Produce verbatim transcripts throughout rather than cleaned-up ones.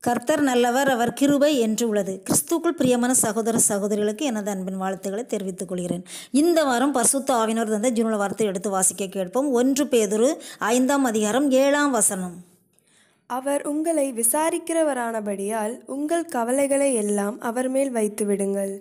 கர்த்தர் நல்லவர், அவர் கிருபை என்று உள்ளது. கிறிஸ்துவுக்குள் பிரியமான சகோதர சகோதரிகளுக்கு எனது அன்பின் வாழ்த்துக்களை தெரிவித்துக் கொள்கிறேன். இந்த வாரம் பரிசுத்த ஆவியானவர் தந்த ஜீவனுள்ள வார்த்தை எடுத்து வாசிக்க கேட்போம். ஒன்று பேதுரு ஐந்தாம் அதிகாரம் ஏழாம் வசனம். அவர் உங்களை விசாரிக்கிறவரானபடியால் உங்கள் கவலைகளை எல்லாம் அவர் மேல் வைத்து விடுங்கள்.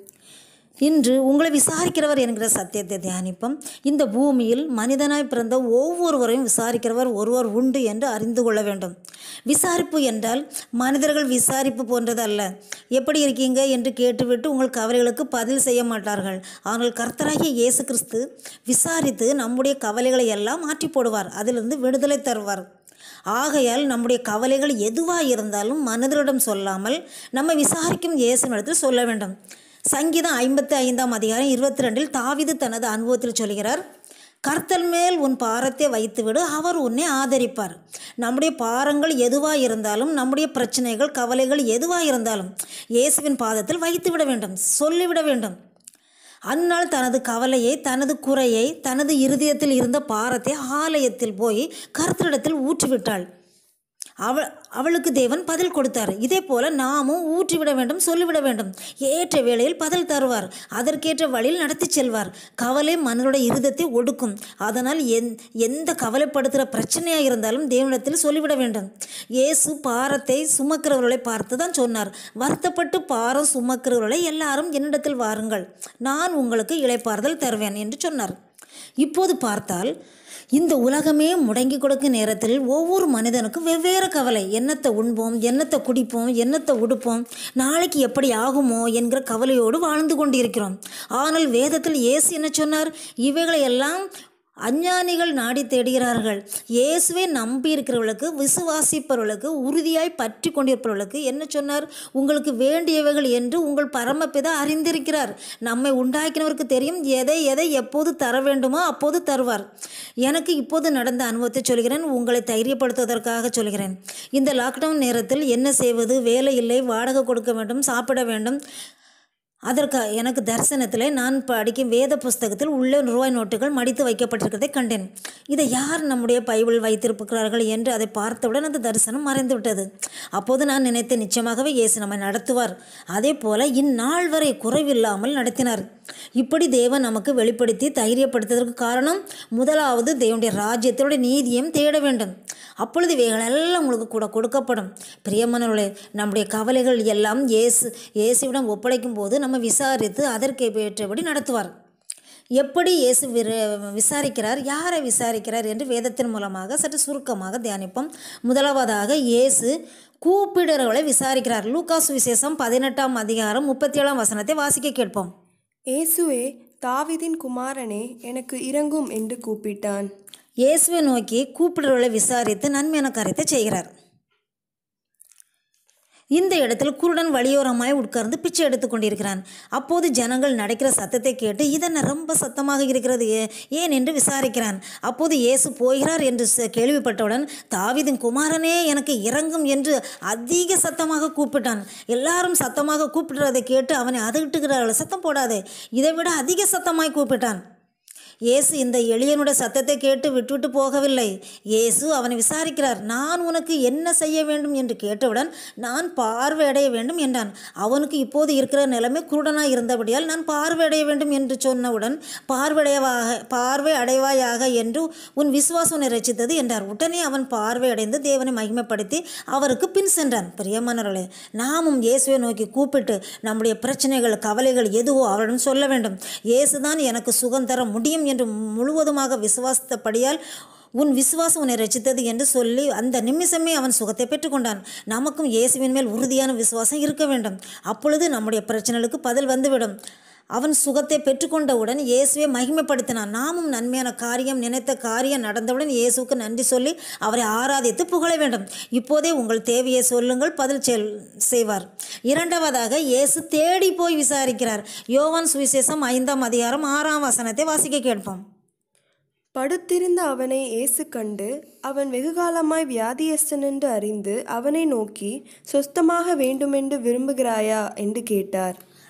இன்று உங்களை விசாரிக்கிறவர் என்கிற சத்தியத்தை தியானிப்போம். இந்த பூமியில் மனிதனாய் பிறந்த ஒவ்வொருவரையும் விசாரிக்கிறவர் ஒருவர் உண்டு என்று அறிந்து கொள்ள வேண்டும். விசாரிப்பு என்றால் மனிதர்கள் விசாரிப்பு போன்றது அல்ல. எப்படி இருக்கீங்க என்று கேட்டுவிட்டு உங்கள் கவலைகளுக்கு பதில் செய்ய மாட்டார்கள். ஆனால் கர்த்தராகிய இயேசு கிறிஸ்து விசாரித்து நம்முடைய கவலைகளை எல்லாம் மாற்றி போடுவார், அதிலிருந்து விடுதலை தருவார். ஆகையால் நம்முடைய கவலைகள் எதுவாக இருந்தாலும் மனிதரிடம் சொல்லாமல் நம்ம விசாரிக்கும் இயேசுவினிடத்தில் சொல்ல வேண்டும். சங்கீதம் ஐம்பத்தி ஐந்தாம் அதிகாரம் இருபத்தி ரெண்டில் தாவீது தனது அனுபவத்தில் சொல்கிறார், கர்த்தர் மேல் உன் பாரத்தை வைத்துவிடு, அவர் உன்னை ஆதரிப்பார். நம்முடைய பாரங்கள் எதுவாக இருந்தாலும், நம்முடைய பிரச்சனைகள் கவலைகள் எதுவாக இருந்தாலும் இயேசுவின் பாதத்தில் வைத்து விட வேண்டும், சொல்லிவிட வேண்டும். அந்நாள் தனது கவலையை, தனது குறையை, தனது இருதயத்தில் இருந்த பாரத்தை ஆலயத்தில் போய் கர்த்தரிடத்தில் ஊற்றிவிட்டாள். அவள் அவளுக்கு தேவன் பதில் கொடுத்தார். இதே போல் நாமும் ஊற்றிவிட வேண்டும், சொல்லிவிட வேண்டும். ஏற்ற வேளையில் பதில் தருவார், அதற்கேற்ற வழியில் நடத்தி செல்வார். கவலை மனிதனுடைய இருதயத்தை ஒடுக்கும். அதனால் எந் எந்த கவலைப்படுத்துகிற பிரச்சனையாக இருந்தாலும் தேவனிடத்தில் சொல்லிவிட வேண்டும். இயேசு பாரத்தை சுமக்கிறவர்களை பார்த்து தான் சொன்னார், வருத்தப்பட்டு பாரம் சுமக்கிறவர்களை எல்லாரும் என்னிடத்தில் வாருங்கள், நான் உங்களுக்கு இளைப்பாறுதல் தருவேன் என்று சொன்னார். இப்போது பார்த்தால் இந்த உலகமே முடங்கி கொடுக்கும் நேரத்தில் ஒவ்வொரு மனிதனுக்கும் வெவ்வேறு கவலை. என்னத்தை உண்போம், என்னத்தை குடிப்போம், என்னத்தை உடுப்போம், நாளைக்கு எப்படி ஆகுமோ என்கிற கவலையோடு வாழ்ந்து கொண்டிருக்கிறோம். ஆனால் வேதத்தில் இயேசு என்ன சொன்னார்? இவைகளை எல்லாம் அஞ்ஞானிகள் நாடி தேடுகிறார்கள். இயேசுவை நம்பி இருக்கிறவர்களுக்கு, விசுவாசிப்பவர்களுக்கு, உறுதியாய் பற்றி கொண்டிருப்பவர்களுக்கு என்ன சொன்னார்? உங்களுக்கு வேண்டியவைகள் என்று உங்கள் பரமபிதா அறிந்திருக்கிறார். நம்மை உண்டாக்கினவருக்கு தெரியும் எதை எதை எப்போது தர வேண்டுமோ அப்போது தருவார். எனக்கு இப்போது நடந்த அனுபவத்தை சொல்கிறேன், உங்களை தைரியப்படுத்துவதற்காக சொல்கிறேன். இந்த லாக்டவுன் நேரத்தில் என்ன செய்வது? வேலை இல்லை, வாடகை கொடுக்க வேண்டும், சாப்பிட வேண்டும். அதற்கு எனக்கு தரிசனத்தில் நான் படிக்கும் வேத புஸ்தகத்தில் உள்ள ரூபாய் நோட்டுகள் மடித்து வைக்கப்பட்டிருக்கிறதை கண்டேன். இதை யார் நம்முடைய பைபிள் வைத்திருக்கிறார்கள் என்று அதை பார்த்தவுடன் அந்த தரிசனம் மறைந்து விட்டது. அப்போது நான் நினைத்தேன், நிச்சயமாகவே இயேசு நம்மை நடத்துவார். அதே போல இந்நாள் வரை குறைவில்லாமல் நடத்தினார். இப்படி தேவன் நமக்கு வெளிப்படுத்தி தைரியப்படுத்துவதற்கு காரணம், முதலாவது தேவனுடைய ராஜ்யத்தோட நீதியையும் தேட வேண்டும். அப்பொழுது இவைகள் எல்லாம் உங்களுக்கு கூட கொடுக்கப்படும். பிரியமானவர்களே, நம்முடைய கவலைகள் எல்லாம் இயேசு இயேசுவிடம் ஒப்படைக்கும் போது நம்ம விசாரித்து அதற்கு ஏற்றபடி நடத்துவார். எப்படி இயேசு விசாரிக்கிறார், யாரை விசாரிக்கிறார் என்று வேதத்தின் மூலமாக சற்று சுருக்கமாக தியானிப்போம். முதலாவதாக இயேசு கூப்பிடுறவர்களை விசாரிக்கிறார். லூக்கா சுவிசேஷம் பதினெட்டாம் அதிகாரம் முப்பத்தி ஏழாம் வசனத்தை வாசிக்க கேட்போம். இயேசுவே, தாவீதின் குமாரனே, எனக்கு இரங்கும் என்று கூப்பிட்டான். இயேசுவை நோக்கி கூப்பிடுறவர்களை விசாரித்து நன்மையான காரியத்தை செய்கிறார். இந்த இடத்தில் குருடன் வழியோரமாய் உட்கார்ந்து பிச்சை எடுத்து கொண்டிருக்கிறான். அப்போது ஜனங்கள் நடக்கிற சத்தத்தை கேட்டு இதென்ன ரொம்ப சத்தமாக இருக்கிறது ஏன் என்று விசாரிக்கிறான். அப்போது இயேசு போகிறார் என்று கேள்விப்பட்டவுடன், தாவீதின் குமாரனே எனக்கு இரங்கும் என்று அதிக சத்தமாக கூப்பிட்டான். எல்லாரும் சத்தமாக கூப்பிடுறதை கேட்டு அவனை அதட்டுகிறார்கள், சத்தம் போடாதே, இதை விட அதிக சத்தமாய் கூப்பிட்டான். இயேசு இந்த எளியனுடைய சத்தத்தை கேட்டு விட்டுவிட்டு போகவில்லை. இயேசு அவனை விசாரிக்கிறார். நான் உனக்கு என்ன செய்ய வேண்டும் என்று கேட்டவுடன், நான் பார்வையடைய வேண்டும் என்றான். அவனுக்கு இப்போது இருக்கிற நிலைமை குருடனாக இருந்தபடியால் நான் பார்வையடைய வேண்டும் என்று சொன்னவுடன், பார்வையடைவாக பார்வை அடைவாயாக என்று உன் விசுவாசம் உன்னை ரட்சித்தது என்றார். உடனே அவன் பார்வையடைந்து தேவனை மகிமைப்படுத்தி அவருக்கு பின் சென்றான். பிரியமானவர்களே, நாமும் இயேசுவை நோக்கி கூப்பிட்டு நம்முடைய பிரச்சனைகள் கவலைகள் எதுவோ அவரிடம் சொல்ல வேண்டும். இயேசுதான் எனக்கு சுகம் தர முடியும் என்று முழுவதுமாக விசுவாசத்தபடியால் உன் விசுவாசம் உன்னை ரட்சித்தது என்று சொல்லி அந்த நிமிஷமே அவன் சுகத்தை பெற்றுக்கொண்டான். நமக்கும் இயேசுவின் மேல் உறுதியான விசுவாசம் இருக்க வேண்டும். அப்பொழுது நம்முடைய பிரச்சனைகளுக்கு பதில் வந்துவிடும். அவன் சுகத்தை பெற்றுக்கொண்டவுடன் இயேசுவை மகிமைப்படுத்தினான். நாமும் நன்மையான காரியம், நினைத்த காரியம் நடந்தவுடன் இயேசுக்கு நன்றி சொல்லி அவரை ஆராதித்து புகழ வேண்டும். இப்போதே உங்கள் தேவையை சொல்லுங்கள், பதில் செல் செய்வார். இரண்டாவதாக இயேசு தேடி போய் விசாரிக்கிறார். யோவான் சுவிசேஷம் ஐந்தாம் அதிகாரம் ஆறாம் வசனத்தை வாசிக்க கேட்போம். படுத்திருந்த அவனை இயேசு கண்டு, அவன் வெகுகாலமாய் வியாதியஸ்தன் என்று அறிந்து அவனை நோக்கி, சொஸ்தமாக வேண்டுமென்று விரும்புகிறாயா என்று கேட்டார்.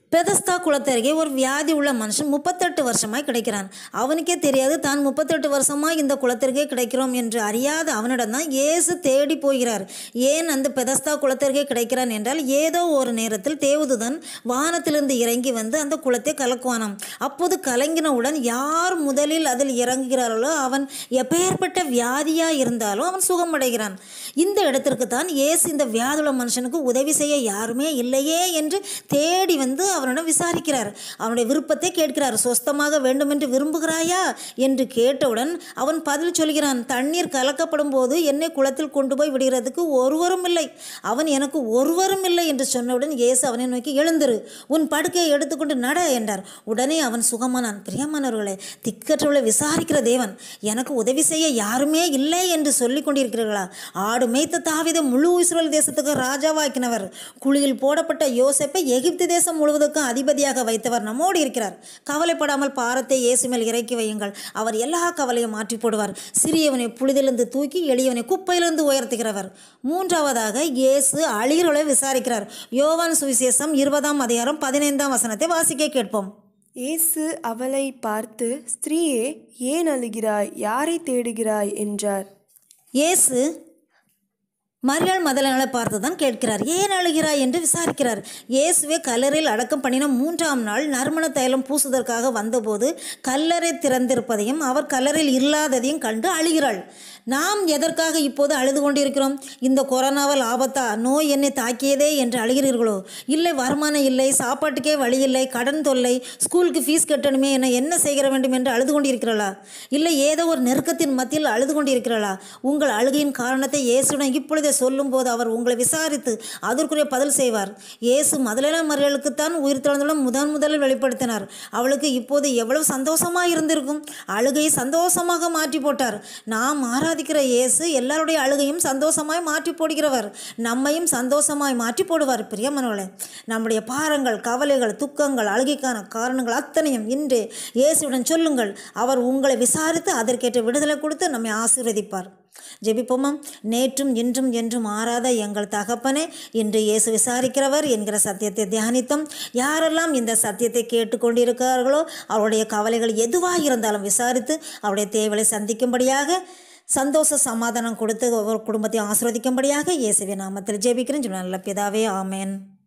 பெதஸ்தா குளத்தருகே ஒரு வியாதி உள்ள மனுஷன் முப்பத்தெட்டு வருஷமாய் கிடைக்கிறான். அவனுக்கே தெரியாது தான் முப்பத்தெட்டு வருஷமாக இந்த குளத்திற்கே கிடைக்கிறோம் என்று அறியாத அவனிடம் தான் இயேசு தேடி போகிறார். ஏன் அந்த பெதஸ்தா குளத்தருகே கிடைக்கிறான் என்றால், ஏதோ ஒரு நேரத்தில் தேவதூதன் வானத்திலிருந்து இறங்கி வந்து அந்த குளத்தை கலக்குவானாம். அப்போது கலங்கினவுடன் யார் முதலில் அதில் இறங்குகிறார்களோ அவன் எப்பேற்பட்ட வியாதியாக இருந்தாலும் அவன் சுகமடைகிறான். இந்த இடத்திற்கு தான் இயேசு இந்த வியாதியுள்ள மனுஷனுக்கு உதவி செய்ய யாருமே இல்லையே என்று தேடி வந்து அவனிடம் விசாரிக்கிறார். அவனுடைய விருப்பத்தை கேட்கிறார். சொஸ்தமாக வேண்டும் என்று விரும்புகிறாயா என்று கேட்டவுடன் அவன் பதில் சொல்கிறான், தண்ணீர் கலக்கப்படும் போது என்னை குளத்தில் கொண்டு போய் விடுகிறதுக்கு ஒருவரும் இல்லை, அவன் எனக்கு ஒருவரும் இல்லை என்று சொன்னவுடன் இயேசு அவனை நோக்கி, எழுந்திரு, உன் படுக்கையை எடுத்துக்கொண்டு நட என்றார். உடனே அவன் சுகமானான். பிரியமானவர்களே, திக்கற்றவளை விசாரிக்கிற தேவன் எனக்கு உதவி செய்ய யாருமே இல்லை என்று சொல்லி கொண்டிருக்கிறீர்களா? ஆடு மேய்த்த தாவீதை முழு இஸ்ரவேல் தேசத்துக்கு ராஜாவாக்கினவர், குழியில் போடப்பட்ட யோசேப்பை எகிப்து தேசம் முழுவதுக்கும் அதிபதியாக வைத்தவர் நம்மோடு இருக்கிறார். கவலைப்படாமல் பாரத்தை இயேசு மேல் இறக்கி வையுங்கள், அவர் எல்லா கவலையும் மாற்றி போடுவார். சிறியவனை புழுதிலிருந்து தூக்கி எளியவனை குப்பையிலிருந்து உயர்த்துகிறவர். மூன்றாவதாக இயேசு அழிகிறவளை விசாரிக்கிறார். யோவான் சுவிசேஷம் இருபதாம் அதிகாரம் பதினைந்தாம் வசனத்தை வாசிக்க கேட்போம். இயேசு அவளை பார்த்து, ஸ்திரீயே, ஏன் அழுகிறாய்? யாரை தேடுகிறாய் என்றார். இயேசு மரியாள் மதலனாலை பார்த்து தான் கேட்கிறார், ஏன் அழுகிறாய் என்று விசாரிக்கிறார். இயேசுவே கல்லறையில் அடக்கம் பண்ணின மூன்றாம் நாள் நறுமண தைலம் பூசுவதற்காக வந்தபோது கல்லறை திறந்திருப்பதையும் அவர் கல்லறையில் இல்லாததையும் கண்டு அழுகிறாள். நாம் எதற்காக இப்போது அழுது கொண்டிருக்கிறோம்? இந்த கொரோனாவால் ஆபத்தா, நோய் என்னை தாக்கியதே என்று அழுகிறீர்களோ? இல்லை வருமானம் இல்லை, சாப்பாட்டுக்கே வழி இல்லை, கடன் தொல்லை, ஸ்கூலுக்கு ஃபீஸ் கட்டணுமே என என்ன செய்ய வேண்டும் என்று அழுது கொண்டிருக்கிறீர்களா? இல்லை ஏதோ ஒரு நெருக்கத்தின் மத்தியில் அழுது கொண்டிருக்கிறீர்களா? உங்கள் அழுகையின் காரணத்தை இயேசுடன் இப்பொழுதே சொல்லும் போது அவர் உங்களை விசாரித்து அதற்குரிய பதில் செய்வார். இயேசு மதலேனா மரியாளுக்குத்தான் உயிர் தெழுந்தலும் முதன் முதலில் வெளிப்படுத்தினார். அவளுக்கு இப்போது எவ்வளவு சந்தோஷமாக இருந்திருக்கும். அழுகையை சந்தோஷமாக மாற்றி போட்டார். நாம் ஆராதிக்கிற இயேசு எல்லாருடைய அழுகையும் சந்தோஷமாய் மாற்றி போடுகிறவர், நம்மையும் சந்தோஷமாய் மாற்றி போடுவார். பிரியமானவர்களே, நம்முடைய பாரங்கள், கவலைகள், துக்கங்கள், அழுகைக்கான காரணங்கள் அத்தனையும் இன்று இயேசுடன் சொல்லுங்கள். அவர் உங்களை விசாரித்து அதற்கேற்ற விடுதலை கொடுத்து நம்மை ஆசீர்வதிப்பார். ஜெபிப்போமா. நேற்றும் இன்றும் என்றும் மாறாத எங்கள் தகப்பனே, இன்று இயேசு விசாரிக்கிறவர் என்கிற சத்தியத்தை தியானித்தோம். யாரெல்லாம் இந்த சத்தியத்தை கேட்டுக்கொண்டிருக்கிறார்களோ அவருடைய கவலைகள் எதுவாக இருந்தாலும் விசாரித்து அவருடைய தேவைகளை சந்திக்கும்படியாக, சந்தோஷ சமாதானம் கொடுத்து ஒவ்வொரு குடும்பத்தையும் ஆசீர்வதிக்கும்படியாக இயேசுவின் நாமத்தில் ஜெபிக்கிறேன். நல்ல பிதாவே, ஆமேன்.